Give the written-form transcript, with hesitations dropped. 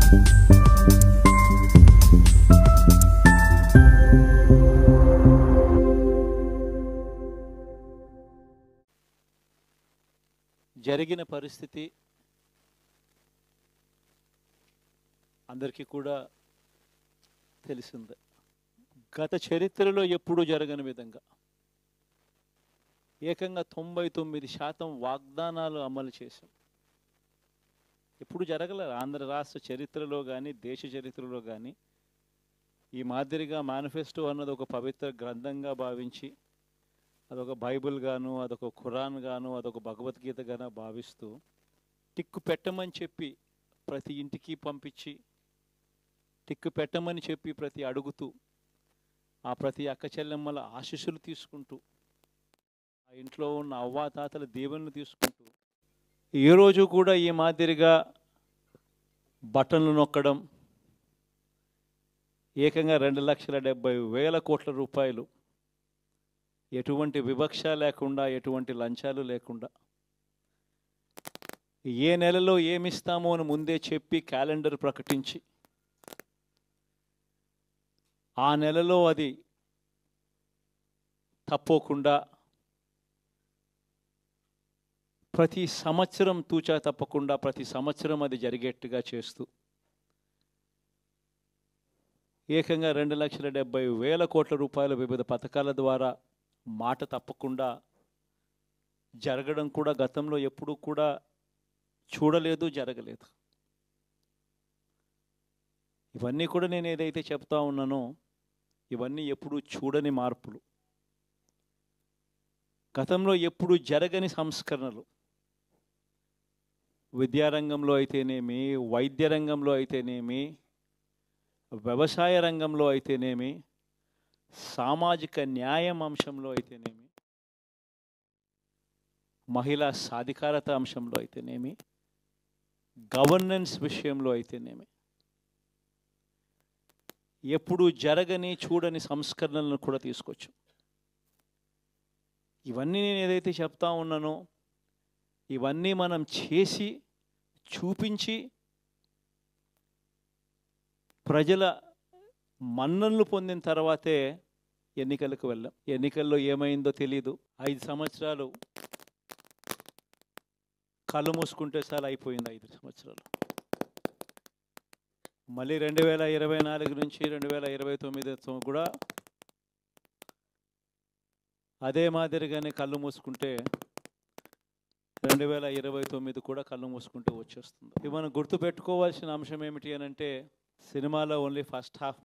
జరిగిన పరిస్థితి అందరికీ కూడా తెలిసిందే. గత చరిత్రలో ఎప్పుడూ జరగని విధంగా ఏకంగా 99% వాగ్దానాలు అమలు చేశాం. ఎప్పుడు జరగలేదు ఆంధ్ర రాష్ట్ర చరిత్రలో కానీ దేశ చరిత్రలో కానీ. ఈ మాదిరిగా మేనిఫెస్టో అన్నది ఒక పవిత్ర గ్రంథంగా భావించి అదొక బైబిల్ గాను, అదొక ఖురాన్ గాను, అదొక భగవద్గీత గాను భావిస్తూ టిక్కు పెట్టమని చెప్పి ప్రతి ఇంటికి పంపించి, టిక్కు పెట్టమని చెప్పి ప్రతి అడుగుతూ, ఆ ప్రతి అక్క చెల్లెమ్మల ఆశీస్సులు తీసుకుంటూ, ఆ ఇంట్లో ఉన్న అవ్వాతాతల దీవెనలు తీసుకుంటూ, ఏ రోజు కూడా ఈ మాదిరిగా బటన్లు నొక్కడం, ఏకంగా 2,70,000 కోట్ల రూపాయలు ఎటువంటి వివక్ష లేకుండా, ఎటువంటి లంచాలు లేకుండా, ఏ నెలలో ఏమిస్తామో అని ముందే చెప్పి క్యాలెండర్ ప్రకటించి, ఆ నెలలో అది తప్పకుండా ప్రతి సంవత్సరం తూచా తప్పకుండా ప్రతి సంవత్సరం అది జరిగేట్టుగా చేస్తూ ఏకంగా 2,70,000 కోట్ల రూపాయల వివిధ పథకాల ద్వారా మాట తప్పకుండా జరగడం కూడా గతంలో ఎప్పుడూ కూడా చూడలేదు, జరగలేదు. ఇవన్నీ కూడా నేను ఏదైతే చెప్తా ఉన్నానో ఇవన్నీ ఎప్పుడూ చూడని మార్పులు, గతంలో ఎప్పుడూ జరగని సంస్కరణలు. విద్యారంగంలో అయితేనేమి, వైద్య రంగంలో అయితేనేమి, వ్యవసాయ రంగంలో అయితేనేమి, సామాజిక న్యాయం అంశంలో అయితేనేమి, మహిళా సాధికారత అంశంలో అయితేనేమి, గవర్నెన్స్ విషయంలో అయితేనేమి ఎప్పుడు జరగని చూడని సంస్కరణలను కూడా తీసుకొచ్చు. ఇవన్నీ నేను ఏదైతే చెప్తా ఉన్నానో ఇవన్నీ మనం చేసి చూపించి ప్రజల మన్ననలు పొందిన తర్వాతే ఎన్నికలకు వెళ్ళాం. ఎన్నికల్లో ఏమైందో తెలీదు. 5 సంవత్సరాలు కళ్ళు మూసుకుంటే చాలా అయిపోయింది. 5 సంవత్సరాలు మళ్ళీ 2024 నుంచి 2029 కూడా అదే మాదిరిగానే కళ్ళు మూసుకుంటే 2029 కూడా కళ్ళు మూసుకుంటూ వచ్చేస్తుంది. ఇవి మనం గుర్తుపెట్టుకోవాల్సిన అంశం ఏమిటి అని అంటే, సినిమాలో ఓన్లీ ఫస్ట్ హాఫ్